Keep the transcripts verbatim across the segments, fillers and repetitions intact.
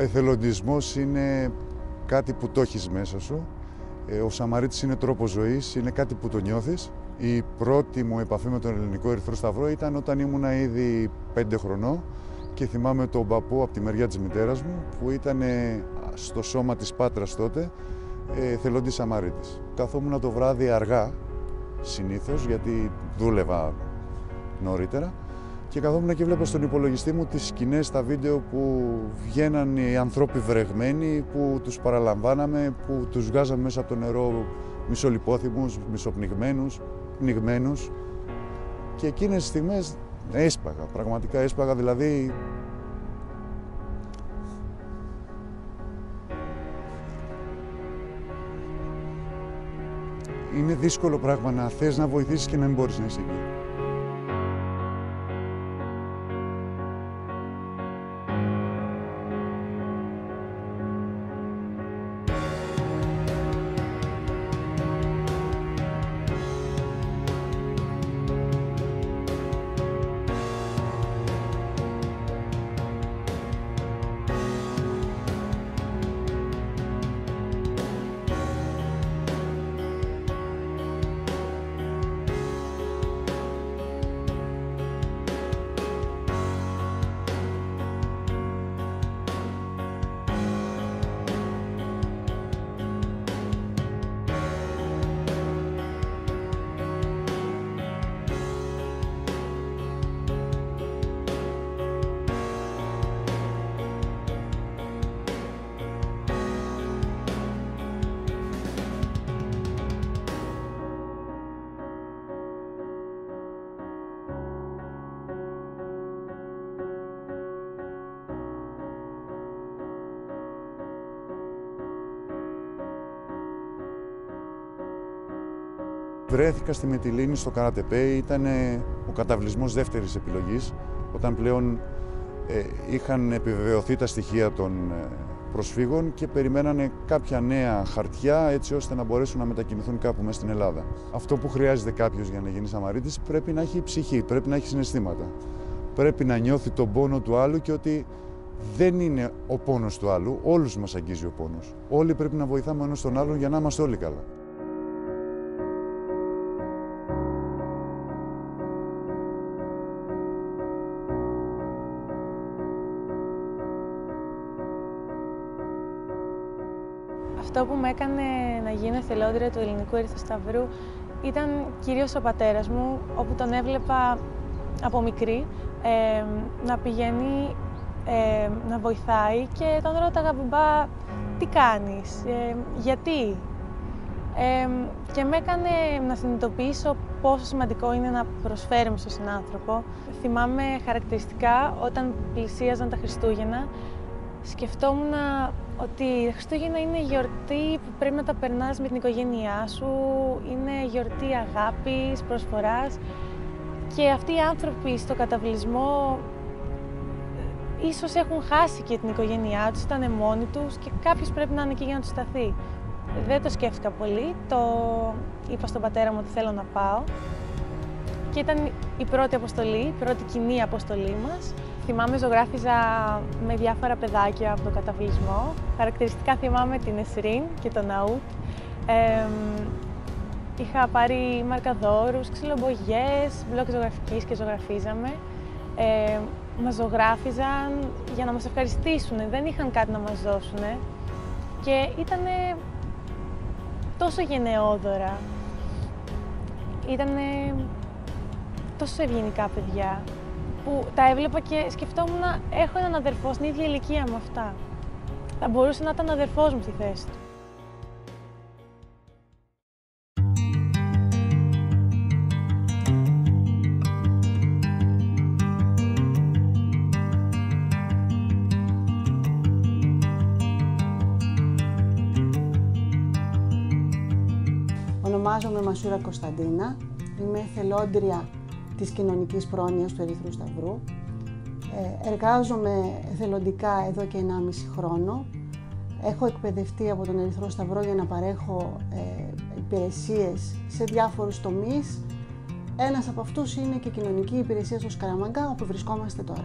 εθελοντισμός είναι κάτι που το έχεις μέσα σου. Ο Σαμαρίτης είναι τρόπος ζωής, είναι κάτι που το νιώθεις. Η πρώτη μου επαφή με τον Ελληνικό Ερυθρό Σταυρό ήταν όταν ήμουνα ήδη πέντε χρονών και θυμάμαι τον παππού από τη μεριά της μητέρας μου που ήταν στο σώμα της Πάτρας τότε, εθελοντής Σαμαρίτης. Καθόμουν το βράδυ αργά, συνήθως, γιατί δούλευα νωρίτερα, και καθόμουν και βλέπα στον υπολογιστή μου τις σκηνές στα βίντεο που βγαίναν οι ανθρώποι βρεγμένοι, που τους παραλαμβάναμε, που τους βγάζαμε μέσα από το νερό μισολιπόθυμους, μισοπνιγμένους, πνιγμένους. Και εκείνες τις στιγμές έσπαγα, πραγματικά έσπαγα, δηλαδή είναι δύσκολο πράγμα να θες να βοηθήσεις και να μην μπορείς να είσαι εκεί. Βρέθηκα στη Μυτιλήνη στο Καρατεπέ, ήταν ο καταβλισμός δεύτερης επιλογής, όταν πλέον ε, είχαν επιβεβαιωθεί τα στοιχεία των ε, προσφύγων και περιμένανε κάποια νέα χαρτιά έτσι ώστε να μπορέσουν να μετακινηθούν κάπου μέσα στην Ελλάδα. Αυτό που χρειάζεται κάποιος για να γίνει Σαμαρίτης πρέπει να έχει ψυχή, πρέπει να έχει συναισθήματα. Πρέπει να νιώθει τον πόνο του άλλου και ότι δεν είναι ο πόνος του άλλου, όλους μας αγγίζει ο πόνος. Όλοι πρέπει να βοηθάμε ο ένας τον άλλον για να είμαστε όλοι καλά. Αυτό που με έκανε να γίνω εθελόντρια του Ελληνικού Ερυθρού Σταυρού ήταν κυρίως ο πατέρας μου, όπου τον έβλεπα από μικρή ε, να πηγαίνει, ε, να βοηθάει και τον ρώταγα, μπαμπά, τι κάνεις, ε, γιατί. Ε, και με έκανε να συνειδητοποιήσω πόσο σημαντικό είναι να προσφέρουμε στον συνάνθρωπο. Θυμάμαι χαρακτηριστικά όταν πλησίαζαν τα Χριστούγεννα, σκεφτόμουν ότι τα Χριστούγεννα είναι γιορτή που πρέπει να τα περνάς με την οικογένειά σου, είναι γιορτή αγάπης, προσφοράς και αυτοί οι άνθρωποι στο καταβλισμό ίσως έχουν χάσει και την οικογένειά τους, ήταν μόνοι τους και κάποιος πρέπει να είναι εκεί για να τους σταθεί. Δεν το σκέφτηκα πολύ, το είπα στον πατέρα μου ότι θέλω να πάω και ήταν η πρώτη αποστολή, η πρώτη κοινή αποστολή μας. Θυμάμαι, ζωγράφιζα με διάφορα παιδάκια από τον καταβλισμό. Χαρακτηριστικά θυμάμαι την Εσρίν και τον Αούτ. Ε, είχα πάρει μαρκαδόρους, ξυλομπογιές, μπλοκ ζωγραφικής και ζωγραφίζαμε. Ε, μας ζωγράφιζαν για να μας ευχαριστήσουν, δεν είχαν κάτι να μας δώσουν. Και ήταν τόσο γενναιόδωρα. Ήταν τόσο ευγενικά παιδιά, που τα έβλεπα και σκεφτόμουν, έχω έναν αδερφό στην ίδια ηλικία με αυτά. Θα μπορούσε να ήταν αδερφός μου στη θέση του. Ονομάζομαι Μασούρα Κωνσταντίνα, είμαι εθελόντρια της κοινωνικής πρόνοιας του Ερυθρού Σταυρού. Ε, εργάζομαι εθελοντικά εδώ και ενάμιση χρόνο. Έχω εκπαιδευτεί από τον Ερυθρό Σταυρό για να παρέχω ε, υπηρεσίες σε διάφορους τομείς. Ένας από αυτούς είναι και η κοινωνική υπηρεσία στο Σκαραμαγκά, όπου βρισκόμαστε τώρα.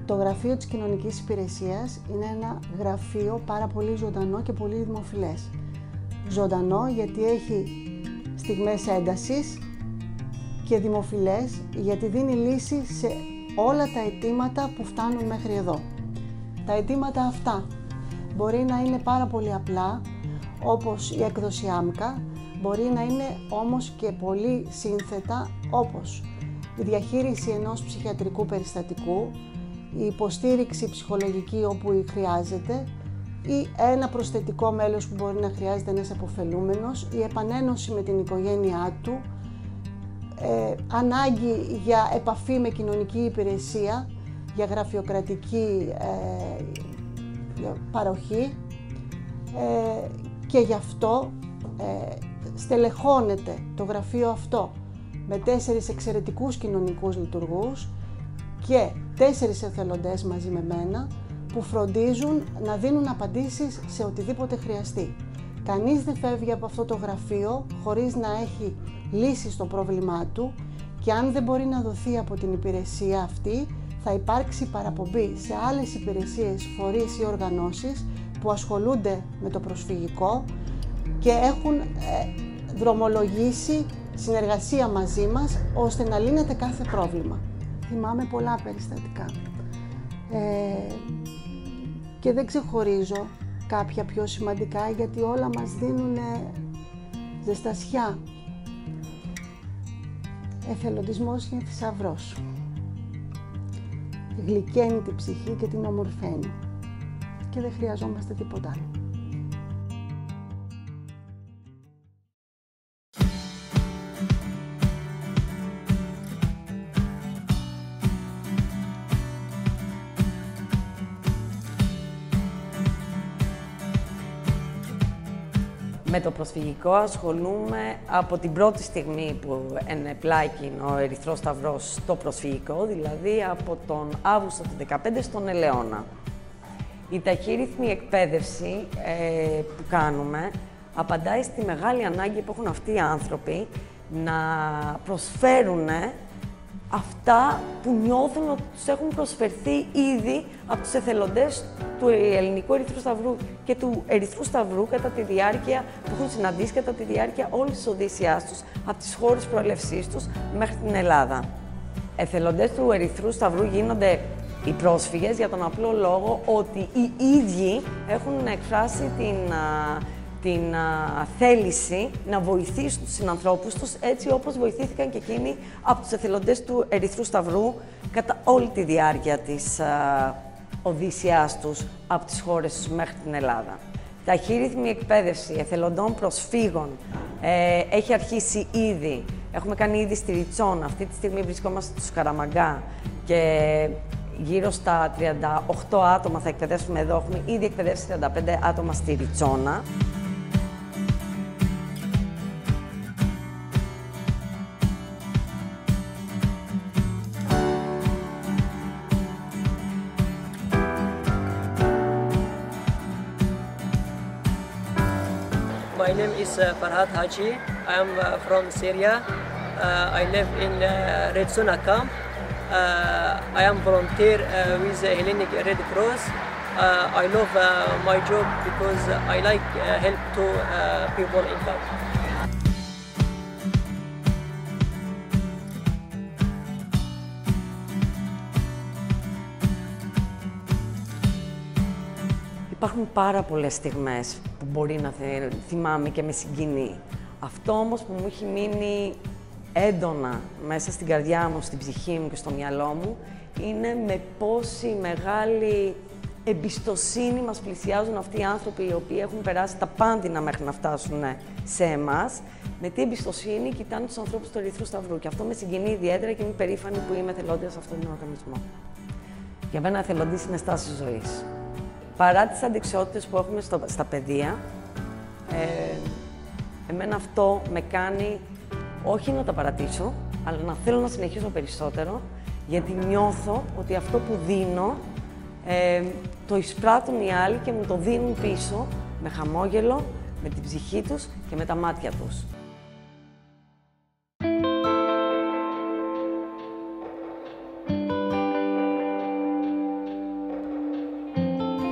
Το γραφείο της Κοινωνικής Υπηρεσίας είναι ένα γραφείο πάρα πολύ ζωντανό και πολύ δημοφιλές. Ζωντανό γιατί έχει στιγμές έντασης και δημοφιλές γιατί δίνει λύση σε όλα τα αιτήματα που φτάνουν μέχρι εδώ. Τα αιτήματα αυτά μπορεί να είναι πάρα πολύ απλά, όπως η έκδοση άμκα, μπορεί να είναι όμως και πολύ σύνθετα, όπως η διαχείριση ενός ψυχιατρικού περιστατικού, η υποστήριξη ψυχολογική όπου χρειάζεται ή ένα προσθετικό μέλος που μπορεί να χρειάζεται ένας αποφελούμενος, η επανένωση με την οικογένειά του, ε, ανάγκη για επαφή με κοινωνική υπηρεσία, για γραφειοκρατική ε, παροχή ε, και γι' αυτό ε, στελεχώνεται το γραφείο αυτό με τέσσερις εξαιρετικούς κοινωνικούς λειτουργούς και τέσσερις εθελοντές μαζί με μένα που φροντίζουν να δίνουν απαντήσεις σε οτιδήποτε χρειαστεί. Κανείς δεν φεύγει από αυτό το γραφείο χωρίς να έχει λύσει στο πρόβλημά του και αν δεν μπορεί να δοθεί από την υπηρεσία αυτή, θα υπάρξει παραπομπή σε άλλες υπηρεσίες, φορείς ή οργανώσεις που ασχολούνται με το προσφυγικό και έχουν ε, δρομολογήσει συνεργασία μαζί μας ώστε να λύνεται κάθε πρόβλημα. Θυμάμαι πολλά περιστατικά ε, και δεν ξεχωρίζω κάποια πιο σημαντικά γιατί όλα μας δίνουν ζεστασιά. Εθελοντισμός είναι θησαυρός. Γλυκαίνει την ψυχή και την ομορφαίνει και δεν χρειαζόμαστε τίποτα άλλο. Με το προσφυγικό ασχολούμαι από την πρώτη στιγμή που ενεπλάκη ο Ερυθρός Σταυρός στο προσφυγικό, δηλαδή από τον Αύγουστο του δεκαπέντε στον Ελαιώνα. Η ταχύρυθμη εκπαίδευση ε, που κάνουμε απαντάει στη μεγάλη ανάγκη που έχουν αυτοί οι άνθρωποι να προσφέρουν αυτά που νιώθουν ότι τους έχουν προσφερθεί ήδη από τους εθελοντές του Ελληνικού Ερυθρού Σταυρού και του Ερυθρού Σταυρού κατά τη διάρκεια που έχουν συναντήσει κατά τη διάρκεια όλης της οδύσσιάς τους, από τις χώρες προέλευσής τους μέχρι την Ελλάδα. Εθελοντές του Ερυθρού Σταυρού γίνονται οι πρόσφυγες για τον απλό λόγο ότι οι ίδιοι έχουν εκφράσει την την α, θέληση να βοηθήσουν τους συνανθρώπους τους έτσι όπως βοηθήθηκαν και εκείνοι από τους εθελοντές του Ερυθρού Σταυρού κατά όλη τη διάρκεια της α, οδύσσιάς τους από τις χώρες τους μέχρι την Ελλάδα. Ταχύρυθμη εκπαίδευση εθελοντών προσφύγων ε, έχει αρχίσει ήδη. Έχουμε κάνει ήδη στη Ριτσόνα. Αυτή τη στιγμή βρισκόμαστε στο Σκαραμαγκά και γύρω στα τριάντα οκτώ άτομα θα εκπαιδεύσουμε εδώ. Έχουμε ήδη εκπαιδεύσει τριάντα πέντε άτομα στη Ριτσόνα. My name is uh, Farhad Haji. I am uh, from Syria. Uh, I live in uh, Ritsuna camp. Uh, I am volunteer uh, with the Hellenic Red Cross. Uh, I love uh, my job because I like uh, help to uh, people in camp. Υπάρχουν πάρα πολλές στιγμές που μπορεί να θυμάμαι και με συγκινεί. Αυτό όμως που μου έχει μείνει έντονα μέσα στην καρδιά μου, στην ψυχή μου και στο μυαλό μου, είναι με πόση μεγάλη εμπιστοσύνη μας πλησιάζουν αυτοί οι άνθρωποι οι οποίοι έχουν περάσει τα πάντινα μέχρι να φτάσουν σε εμάς, με τι εμπιστοσύνη κοιτάνε τους ανθρώπους του Ερυθρού Σταυρού. Και αυτό με συγκινεί ιδιαίτερα και είμαι περήφανη που είμαι εθελόντρια σε αυτόν τον οργανισμό. Για μένα, εθελοντής είναι στάση ζωής. Παρά τις αντιξιότητες που έχουμε στο, στα παιδεία, ε, εμένα αυτό με κάνει όχι να τα παρατήσω, αλλά να θέλω να συνεχίσω περισσότερο, γιατί νιώθω ότι αυτό που δίνω ε, το εισπράττουν οι άλλοι και μου το δίνουν πίσω με χαμόγελο, με την ψυχή τους και με τα μάτια τους.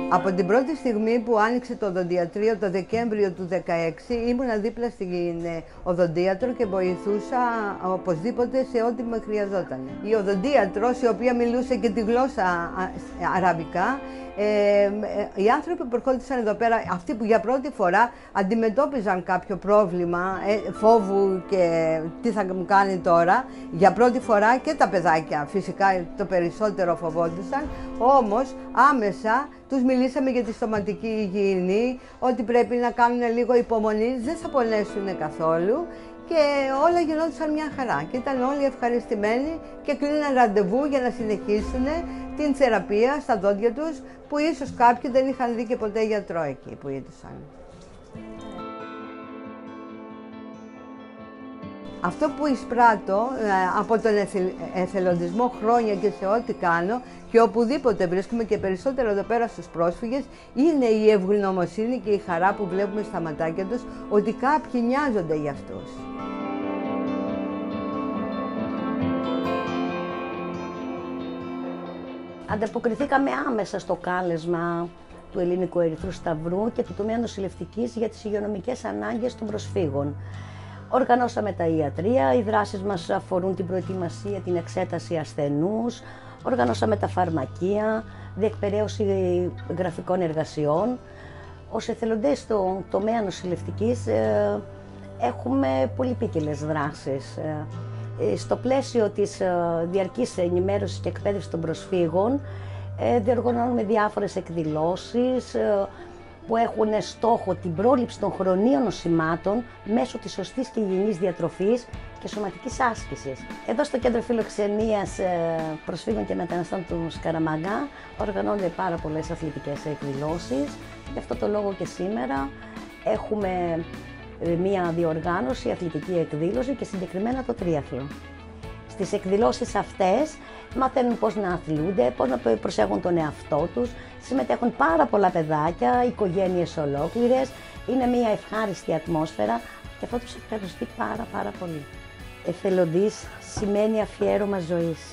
Από την πρώτη στιγμή που άνοιξε το οδοντιατρίο το Δεκέμβριο του δύο χιλιάδες δεκαέξι ήμουνα δίπλα στην οδοντίατρο και βοηθούσα οπωσδήποτε σε ό,τι με χρειαζόταν. Η οδοντίατρος, η οποία μιλούσε και τη γλώσσα αραβικά, ε, οι άνθρωποι που ερχόντουσαν εδώ πέρα, αυτοί που για πρώτη φορά αντιμετώπιζαν κάποιο πρόβλημα ε, φόβου και τι θα μου κάνει τώρα, για πρώτη φορά και τα παιδάκια φυσικά το περισσότερο φοβόντουσαν, όμως άμεσα τους μιλήσαμε για τη στοματική υγιεινή, ότι πρέπει να κάνουν λίγο υπομονή, δεν θα πονέσουν καθόλου και όλα γινόντουσαν μια χαρά και ήταν όλοι ευχαριστημένοι και κλείναν ραντεβού για να συνεχίσουν την θεραπεία στα δόντια τους που ίσως κάποιοι δεν είχαν δει και ποτέ γιατρό εκεί που ήρθαν. Αυτό που εισπράττω ε, από τον εθελοντισμό χρόνια και σε ό,τι κάνω και οπουδήποτε βρίσκουμε και περισσότερο εδώ πέρα στους πρόσφυγες είναι η ευγνωμοσύνη και η χαρά που βλέπουμε στα ματάκια τους ότι κάποιοι νοιάζονται για αυτούς. Ανταποκριθήκαμε άμεσα στο κάλεσμα του Ελληνικού Ερυθρού Σταυρού και του τομέα νοσηλευτικής για τις υγειονομικές ανάγκες των προσφύγων. Οργανώσαμε τα ιατρεία, οι δράσεις μας αφορούν την προετοιμασία, την εξέταση ασθενούς, οργανώσαμε τα φαρμακεία, διεκπεραίωση γραφικών εργασιών. Ως εθελοντές στον τομέα νοσηλευτικής ε, έχουμε πολυπίκυλες δράσεις. Ε, στο πλαίσιο της ε, διαρκής ενημέρωσης και εκπαίδευσης των προσφύγων ε, διοργανώνουμε διάφορες εκδηλώσεις, ε, που έχουν στόχο την πρόληψη των χρονίων νοσημάτων μέσω της σωστής και υγιεινής διατροφής και σωματικής άσκησης. Εδώ στο Κέντρο Φιλοξενίας Προσφύγων και Μεταναστών του Σκαραμαγκά οργανώνονται πάρα πολλές αθλητικές εκδηλώσεις. Γι' αυτό το λόγο και σήμερα έχουμε μία διοργάνωση, αθλητική εκδήλωση και συγκεκριμένα το τρίαθλο. Στις εκδηλώσεις αυτές μαθαίνουν πώς να αθλούνται, πώς να προσέχουν τον εαυτό τους, συμμετέχουν πάρα πολλά παιδάκια, οικογένειες ολόκληρες, είναι μια ευχάριστη ατμόσφαιρα και αυτό τους ευχαριστεί πάρα πάρα πολύ. Εθελοντής σημαίνει αφιέρωμα ζωής.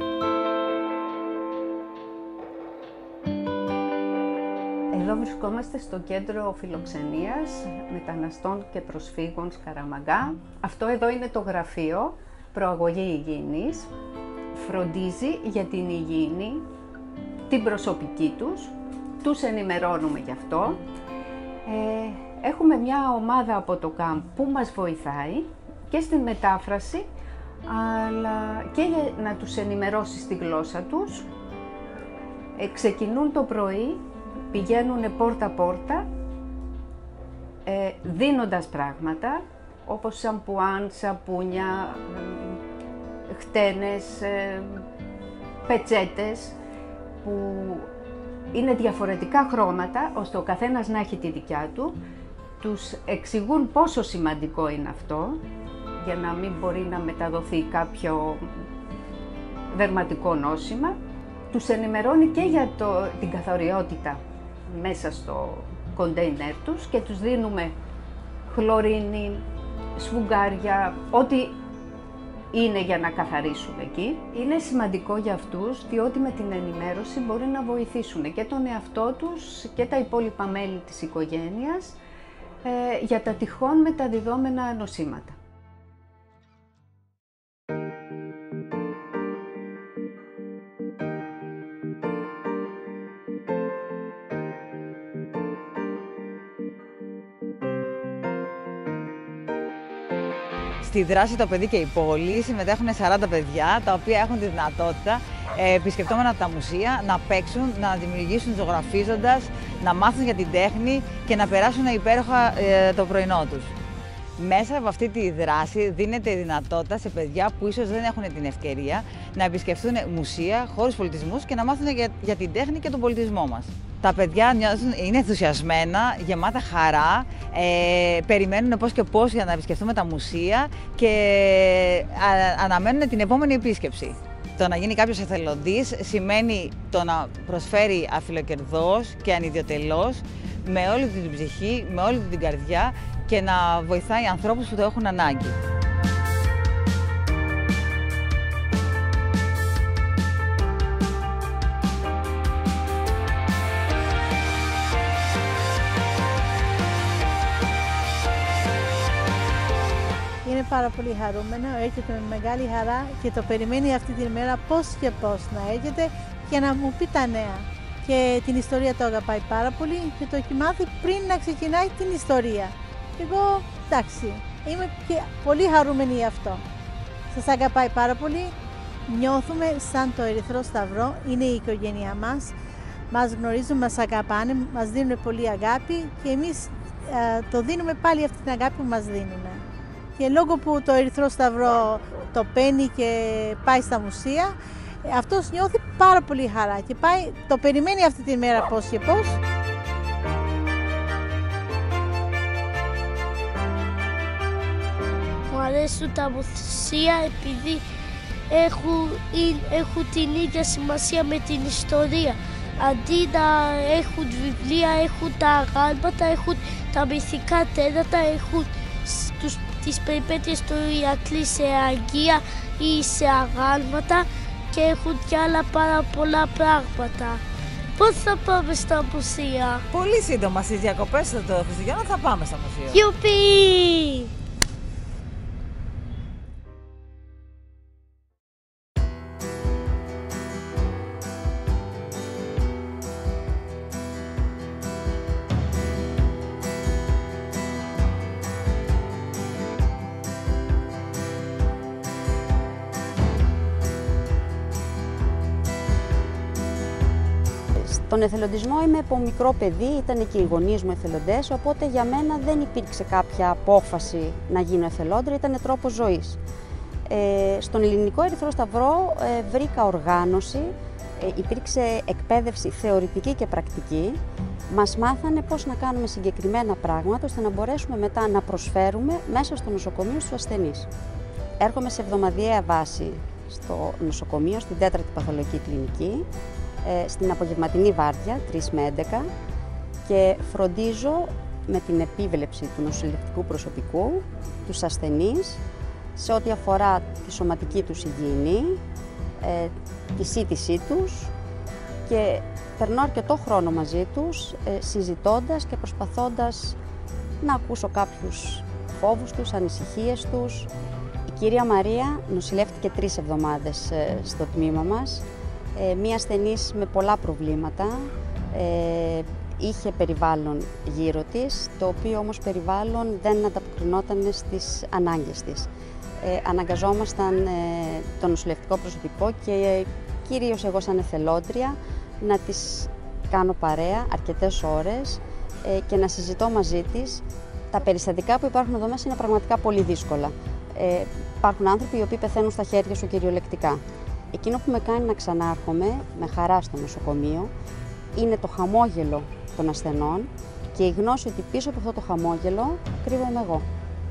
Εδώ βρισκόμαστε στο Κέντρο Φιλοξενίας Μεταναστών και Προσφύγων Σκαραμαγκά. Αυτό εδώ είναι το γραφείο Προαγωγή Υγιεινής. Φροντίζει για την υγιεινή, την προσωπική τους, τους ενημερώνουμε γι' αυτό. Ε, έχουμε μια ομάδα από το ΚΑΜΠ που μας βοηθάει και στην μετάφραση, αλλά και για να τους ενημερώσει στη γλώσσα τους. Ε, ξεκινούν το πρωί, πηγαίνουν πόρτα-πόρτα, ε, δίνοντας πράγματα, όπως σαμπουάν, σαπούνια, χτένες, ε, πετσέτες, που είναι διαφορετικά χρώματα, ώστε ο καθένας να έχει τη δικιά του. Τους εξηγούν πόσο σημαντικό είναι αυτό, για να μην μπορεί να μεταδοθεί κάποιο δερματικό νόσημα. Τους ενημερώνει και για το, την καθαριότητα μέσα στο κοντέινερ τους και τους δίνουμε χλωρίνη, σφουγγάρια, ό,τι είναι για να καθαρίσουν εκεί. Είναι σημαντικό για αυτούς, διότι με την ενημέρωση μπορεί να βοηθήσουν και τον εαυτό τους και τα υπόλοιπα μέλη της οικογένειας ε, για τα τυχόν μεταδιδόμενα νοσήματα. Στη δράση «Το παιδί και η πόλη» συμμετέχουν σαράντα παιδιά, τα οποία έχουν τη δυνατότητα, ε, επισκεπτόμενα τα μουσεία, να παίξουν, να δημιουργήσουν ζωγραφίζοντας, να μάθουν για την τέχνη και να περάσουν υπέροχα ε, το πρωινό τους. Μέσα από αυτή τη δράση δίνεται η δυνατότητα σε παιδιά που ίσως δεν έχουν την ευκαιρία να επισκεφθούν μουσεία, χώρους πολιτισμούς και να μάθουν για, για την τέχνη και τον πολιτισμό μας. Τα παιδιά νιώθουν, είναι ενθουσιασμένα, γεμάτα χαρά, ε, περιμένουν πώς και πώς για να επισκεφθούμε τα μουσεία και α, αναμένουν την επόμενη επίσκεψη. Το να γίνει κάποιος εθελοντής σημαίνει το να προσφέρει αφιλοκερδώς και ανιδιοτελώς, με όλη την ψυχή, με όλη την καρδιά και να βοηθάει ανθρώπους που το έχουν ανάγκη. πάρα πολύ χαρούμενο, έρχεται με μεγάλη χαρά και το περιμένει αυτή τη μέρα πώς και πώς να έρχεται και να μου πει τα νέα. Και την ιστορία το αγαπάει πάρα πολύ και το έχει μάθει πριν να ξεκινάει την ιστορία. Και εγώ, εντάξει, είμαι και πολύ χαρούμενη γι' αυτό. Σας αγαπάει πάρα πολύ, νιώθουμε σαν το Ερυθρό Σταυρό, είναι η οικογένειά μας. Μας γνωρίζουν, μας αγαπάνε, μας δίνουν πολύ αγάπη και εμείς ε, το δίνουμε πάλι αυτή την αγάπη που μας δίνουν. Και λόγω που το Ερυθρό Σταυρό το παίρνει και πάει στα μουσεία, αυτός νιώθει πάρα πολύ χαρά και πάει, το περιμένει αυτή τη μέρα πώς και πώς. Μου αρέσουν τα μουσεία επειδή έχουν, έχουν την ίδια σημασία με την ιστορία. Αντί να έχουν βιβλία, έχουν τα αγάλματα, έχουν τα μυθικά τέρατα, έχουν τους, τις περιπέτειες του Ηρακλή σε αγγεία ή σε αγάλματα και έχουν κι άλλα πάρα πολλά πράγματα. Πώς θα πάμε στα μουσεία? Πολύ σύντομα στις διακοπές των Χριστουγέννων θα πάμε στα μουσεία. Γιουπί! Τον εθελοντισμό είμαι από μικρό παιδί, ήταν και οι γονείς μου εθελοντές, οπότε για μένα δεν υπήρξε κάποια απόφαση να γίνω εθελόντρια, ήταν τρόπος ζωής. Ε, στον Ελληνικό Ερυθρό Σταυρό ε, βρήκα οργάνωση, ε, υπήρξε εκπαίδευση θεωρητική και πρακτική. Μας μάθανε πώς να κάνουμε συγκεκριμένα πράγματα, ώστε να μπορέσουμε μετά να προσφέρουμε μέσα στο νοσοκομείο στους ασθενείς. Έρχομαι σε εβδομαδιαία βάση στο νοσοκομείο, στην τέταρτη παθολογική κλινική, στην απογευματινή βάρδια, τρεις με έντεκα, και φροντίζω με την επίβλεψη του νοσηλευτικού προσωπικού, τους ασθενείς, σε ό,τι αφορά τη σωματική τους υγιεινή, ε, τη σύντησή τους, και περνώ αρκετό χρόνο μαζί τους, ε, συζητώντας και προσπαθώντας να ακούσω κάποιους φόβους τους, ανησυχίες τους. Η κυρία Μαρία νοσηλεύτηκε τρεις εβδομάδες ε, στο τμήμα μας. Ε, μία ασθενής με πολλά προβλήματα, ε, είχε περιβάλλον γύρω της, το οποίο όμως περιβάλλον δεν ανταποκρινόταν στις ανάγκες της. Ε, αναγκαζόμασταν ε, το νοσηλευτικό προσωπικό και κυρίως εγώ σαν εθελόντρια να της κάνω παρέα αρκετές ώρες ε, και να συζητώ μαζί της. Τα περιστατικά που υπάρχουν εδώ μέσα είναι πραγματικά πολύ δύσκολα. Ε, υπάρχουν άνθρωποι οι οποίοι πεθαίνουν στα χέρια σου κυριολεκτικά. Εκείνο που με κάνει να ξανάρχομαι με χαρά στο νοσοκομείο είναι το χαμόγελο των ασθενών και η γνώση ότι πίσω από αυτό το χαμόγελο κρύβομαι εγώ.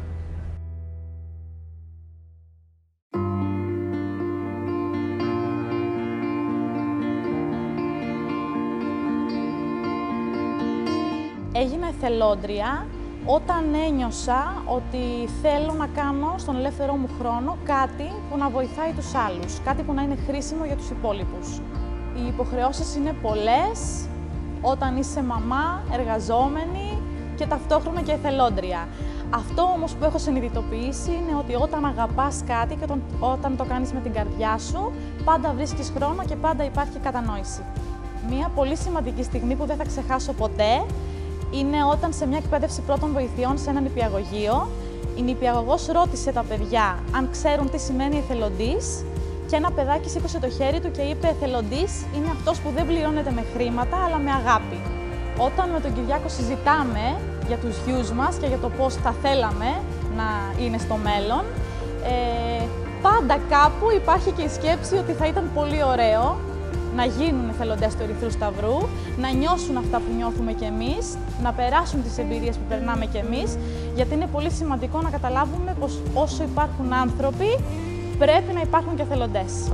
Έγινα εθελόντρια όταν ένιωσα ότι θέλω να κάνω στον ελεύθερό μου χρόνο κάτι που να βοηθάει τους άλλους, κάτι που να είναι χρήσιμο για τους υπόλοιπους. Οι υποχρεώσεις είναι πολλές όταν είσαι μαμά, εργαζόμενη και ταυτόχρονα και εθελόντρια. Αυτό όμως που έχω συνειδητοποιήσει είναι ότι όταν αγαπάς κάτι και όταν, όταν το κάνεις με την καρδιά σου, πάντα βρίσκεις χρόνο και πάντα υπάρχει κατανόηση. Μία πολύ σημαντική στιγμή που δεν θα ξεχάσω ποτέ είναι όταν σε μια εκπαίδευση πρώτων βοηθειών σε έναν νηπιαγωγείο, η νηπιαγωγός ρώτησε τα παιδιά αν ξέρουν τι σημαίνει εθελοντής και ένα παιδάκι σήκωσε το χέρι του και είπε «Εθελοντής είναι αυτός που δεν πληρώνεται με χρήματα, αλλά με αγάπη». Όταν με τον Κυριάκο συζητάμε για τους γιους μας και για το πώς θα θέλαμε να είναι στο μέλλον, ε, πάντα κάπου υπάρχει και η σκέψη ότι θα ήταν πολύ ωραίο να γίνουν εθελοντές του Ερυθρού Σταυρού, να νιώσουν αυτά που νιώθουμε κι εμείς, να περάσουν τις εμπειρίες που περνάμε κι εμείς, γιατί είναι πολύ σημαντικό να καταλάβουμε πως όσο υπάρχουν άνθρωποι, πρέπει να υπάρχουν και εθελοντές.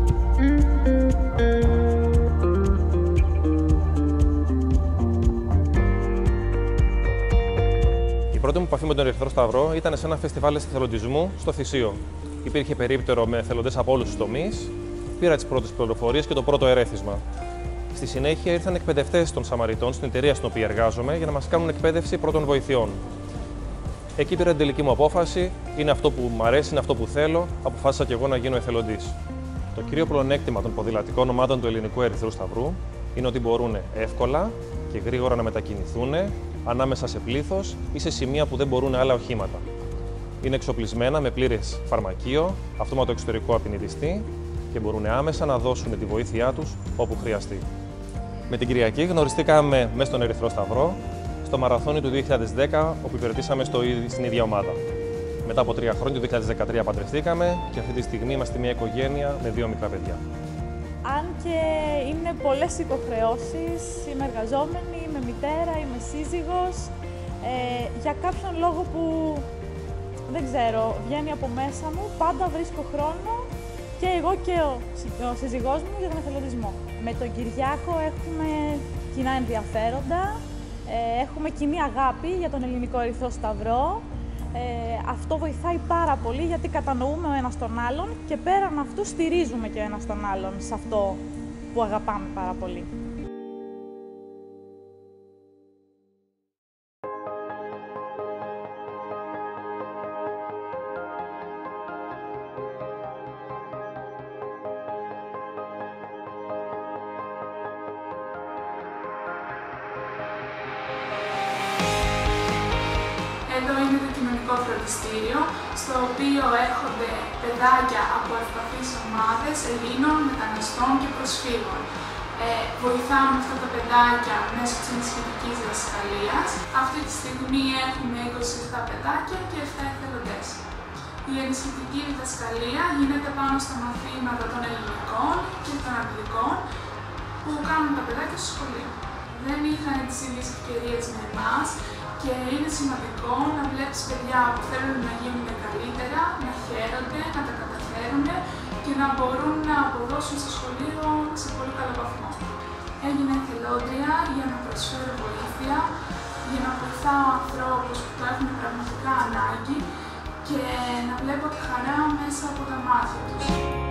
Η πρώτη μου επαφή με τον Ερυθρό Σταυρό ήταν σε ένα φεστιβάλ εθελοντισμού στο Θησίο. Υπήρχε περίπτερο με εθελοντές από όλους τους τομείς. Πήρα τις πρώτες πληροφορίες και το πρώτο ερέθισμα. Στη συνέχεια ήρθαν εκπαιδευτές των Σαμαριτών στην εταιρεία στην οποία εργάζομαι για να μας κάνουν εκπαίδευση πρώτων βοηθειών. Εκεί πήρα την τελική μου απόφαση, είναι αυτό που μου αρέσει, είναι αυτό που θέλω, αποφάσισα και εγώ να γίνω εθελοντής. Το κύριο πλεονέκτημα των ποδηλατικών ομάδων του Ελληνικού Ερυθρού Σταυρού είναι ότι μπορούν εύκολα και γρήγορα να μετακινηθούν ανάμεσα σε πλήθος ή σε σημεία που δεν μπορούν άλλα οχήματα. Είναι εξοπλισμένα με πλήρες φαρμακείο, αυτόματο εξωτερικό απεινιδιστή και μπορούν άμεσα να δώσουν τη βοήθειά τους όπου χρειαστεί. Με την Κυριακή γνωριστήκαμε μέσα στον Ερυθρό Σταυρό, στο μαραθώνι του δύο χιλιάδες δέκα, όπου υπηρετήσαμε στο, στην ίδια ομάδα. Μετά από τρία χρόνια, το δύο χιλιάδες δεκατρία, παντρευτήκαμε και αυτή τη στιγμή είμαστε μια οικογένεια με δύο μικρά παιδιά. Αν και είναι πολλές υποχρεώσεις, είμαι εργαζόμενη, είμαι μητέρα, είμαι σύζυγος, ε, για κάποιον λόγο που δεν ξέρω, βγαίνει από μέσα μου, πάντα βρίσκω χρόνο και εγώ και ο, ο σύζυγός μου για τον εθελοντισμό. Με τον Κυριάκο έχουμε κοινά ενδιαφέροντα, ε, έχουμε κοινή αγάπη για τον Ελληνικό Ερυθρό Σταυρό. Ε, αυτό βοηθάει πάρα πολύ γιατί κατανοούμε ο ένας τον άλλον και πέραν αυτού στηρίζουμε και ο ένας τον άλλον σε αυτό που αγαπάμε πάρα πολύ. Εδώ είναι το κοινωνικό φροντιστήριο, στο οποίο έρχονται παιδάκια από ευπαθείς ομάδες Ελλήνων, μεταναστών και προσφύγων. Ε, βοηθάμε αυτά τα παιδάκια μέσω της ενισχυτικής διδασκαλίας. Αυτή τη στιγμή έχουμε είκοσι επτά παιδάκια και επτά εθελοντές. Η ενισχυτική διδασκαλία γίνεται πάνω στα μαθήματα των ελληνικών και των αγγλικών που κάνουν τα παιδάκια στο σχολείο. Δεν είχαν τις ίδιες ευκαιρίες με εμάς. Και είναι σημαντικό να βλέπεις παιδιά που θέλουν να γίνουν καλύτερα, να χαίρονται, να τα καταφέρουν και να μπορούν να αποδώσουν στο σχολείο σε πολύ καλό βαθμό. Έγινα εθελόντρια για να προσφέρω βοήθεια, για να βοηθάω ανθρώπους που το έχουν πραγματικά ανάγκη και να βλέπω τη χαρά μέσα από τα μάτια τους.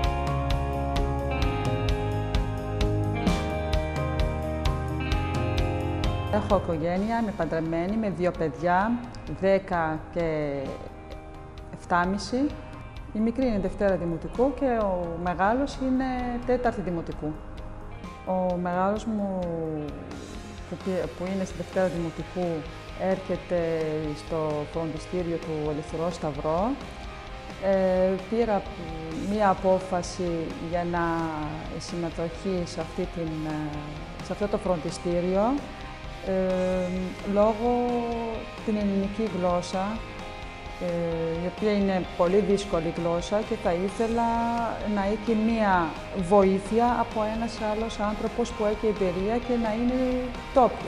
Έχω οικογένεια, είμαι παντρεμένη με δύο παιδιά, δέκα και επτάμισι. Η μικρή είναι Δευτέρα Δημοτικού και ο μεγάλος είναι Τέταρτη Δημοτικού. Ο μεγάλος μου που είναι στη Δευτέρα Δημοτικού έρχεται στο φροντιστήριο του Ερυθρό Σταυρό. Ε, πήρα μία απόφαση για να συμμετοχή σε, αυτή την, σε αυτό το φροντιστήριο Ε, λόγω την ελληνική γλώσσα, ε, η οποία είναι πολύ δύσκολη γλώσσα και θα ήθελα να έχει μία βοήθεια από ένας άλλος άνθρωπος που έχει εμπειρία και να είναι τόπιο.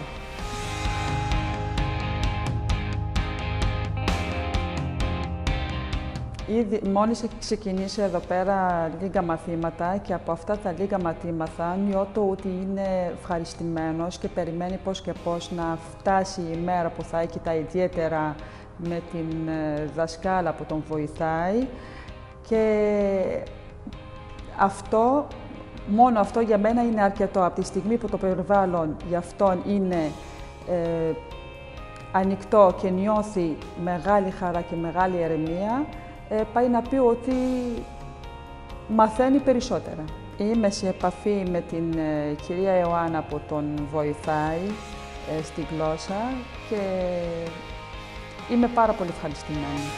Ήδη μόλις έχει ξεκινήσει εδώ πέρα λίγα μαθήματα και από αυτά τα λίγα μαθήματα νιώθω ότι είναι ευχαριστημένος και περιμένει πώς και πώς να φτάσει η μέρα που θα έχει τα ιδιαίτερα με την δασκάλα που τον βοηθάει και αυτό, μόνο αυτό για μένα είναι αρκετό. Από τη στιγμή που το περιβάλλον για αυτόν είναι ε, ανοιχτό και νιώθει μεγάλη χαρά και μεγάλη ερεμία, Ε, πάει να πει ότι μαθαίνει περισσότερα. Είμαι σε επαφή με την ε, κυρία Ιωάννα που τον βοηθάει ε, στη γλώσσα και είμαι πάρα πολύ ευχαριστημένη.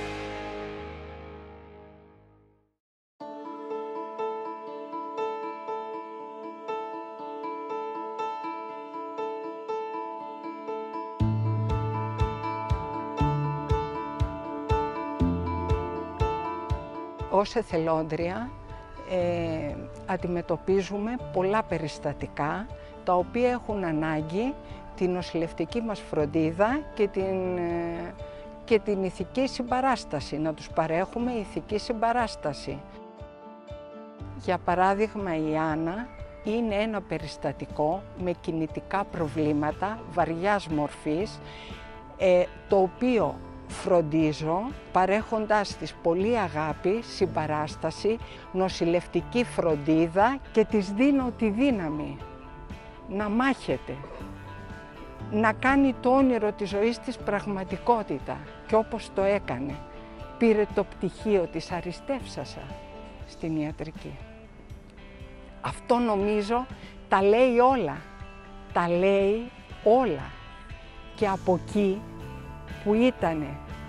Ως εθελόντρια ε, αντιμετωπίζουμε πολλά περιστατικά τα οποία έχουν ανάγκη την νοσηλευτική μας φροντίδα και την, ε, και την ηθική συμπαράσταση, να τους παρέχουμε ηθική συμπαράσταση. Για παράδειγμα, η Άννα είναι ένα περιστατικό με κινητικά προβλήματα βαριάς μορφής, ε, το οποίο φροντίζω παρέχοντας της πολύ αγάπη, συμπαράσταση, νοσηλευτική φροντίδα και της δίνω τη δύναμη να μάχεται, να κάνει το όνειρο της ζωής της πραγματικότητα. Και όπως το έκανε, πήρε το πτυχίο της αριστεύσασα στην ιατρική. Αυτό νομίζω τα λέει όλα. Τα λέει όλα. Και από εκεί που ήτανε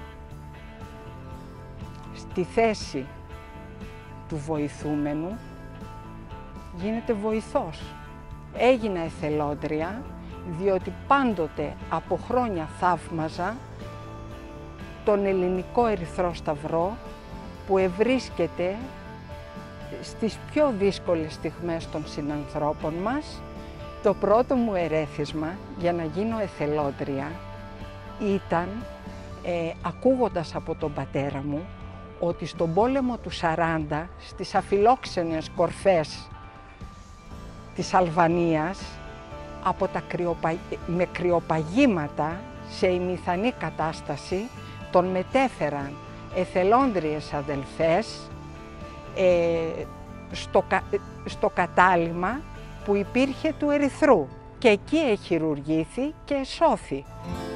στη θέση του βοηθούμενου, γίνεται βοηθός. Έγινα εθελόντρια, διότι πάντοτε από χρόνια θαύμαζα τον Ελληνικό Ερυθρό Σταυρό που ευρίσκεται στις πιο δύσκολες στιγμές των συνανθρώπων μας. Το πρώτο μου ερέθισμα για να γίνω εθελόντρια ήταν ε, ακούγοντας από τον πατέρα μου ότι στον πόλεμο του σαράντα, στις αφιλόξενες κορφές της Αλβανίας, από τα κρυοπα... με κρυοπαγήματα σε ημιθανή κατάσταση, τον μετέφεραν εθελόντριες αδελφές ε, στο, κα... στο κατάλημα που υπήρχε του Ερυθρού και εκεί εχειρουργήθη και εσώθη.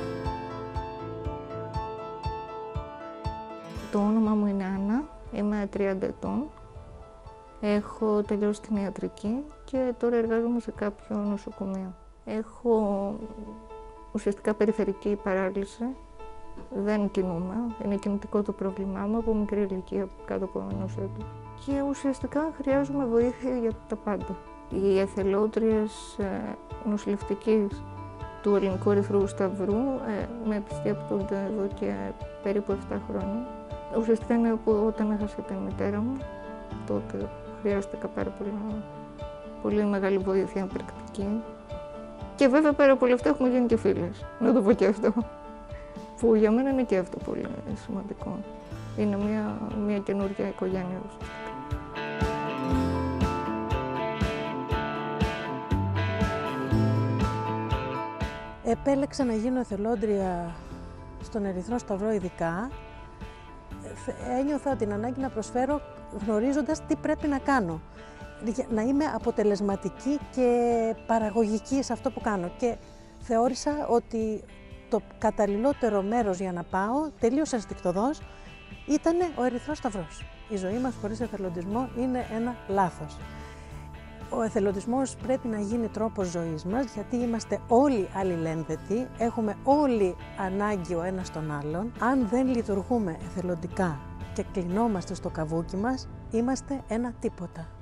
Το όνομα μου είναι Άννα, είμαι τριάντα ετών, έχω τελειώσει την ιατρική και τώρα εργάζομαι σε κάποιο νοσοκομείο. Έχω ουσιαστικά περιφερική παράλυση, δεν κινούμαι, είναι κινητικό το πρόβλημά μου από μικρή ηλικία, κάτω από ενός έτους. Και ουσιαστικά χρειάζομαι βοήθεια για τα πάντα. Οι εθελόντριες νοσηλευτικής του Ελληνικού Ερυθρού Σταυρού ε, με επισκέπτονται εδώ και περίπου επτά χρόνια. Ουσιαστικά είναι από όταν έχασα την μητέρα μου, τότε χρειάστηκα πάρα πολύ, πολύ μεγάλη βοήθεια πρακτική. Και βέβαια πέρα από όλα αυτά έχουμε γίνει και φίλες, να το πω και αυτό, που για μένα είναι και αυτό πολύ σημαντικό. Είναι μια, μια καινούργια οικογένεια ουσιαστικά. Επέλεξα να γίνω εθελόντρια στον Ερυθρό Σταυρό ειδικά. Ένιωθα την ανάγκη να προσφέρω γνωρίζοντας τι πρέπει να κάνω. Να είμαι αποτελεσματική και παραγωγική σε αυτό που κάνω. Και θεώρησα ότι το καταλληλότερο μέρος για να πάω, τελείως ενστικτωδώς, ήταν ο Ερυθρός Σταυρός. Η ζωή μας χωρίς εθελοντισμό είναι ένα λάθος. Ο εθελοντισμός πρέπει να γίνει τρόπος ζωής μας, γιατί είμαστε όλοι αλληλένδετοι, έχουμε όλοι ανάγκη ο ένας τον άλλον. Αν δεν λειτουργούμε εθελοντικά και κλεινόμαστε στο καβούκι μας, είμαστε ένα τίποτα.